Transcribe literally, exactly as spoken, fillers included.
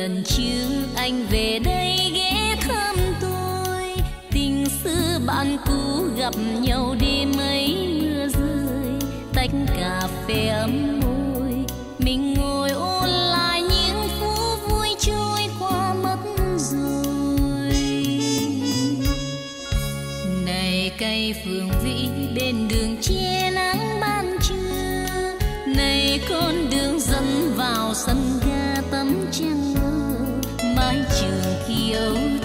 lần trước anh về đây ghé thăm tôi, tình xưa bạn cũ gặp nhau đêm ấy mưa rơi, tách cà phê ấm môi, mình ngồi ôn lại những phút vui trôi qua mất rồi. Này cây phượng vĩ bên đường che nắng ban trưa, này con đường dẫn vào sân ga tấm trăng mơ, mái trường khi ấu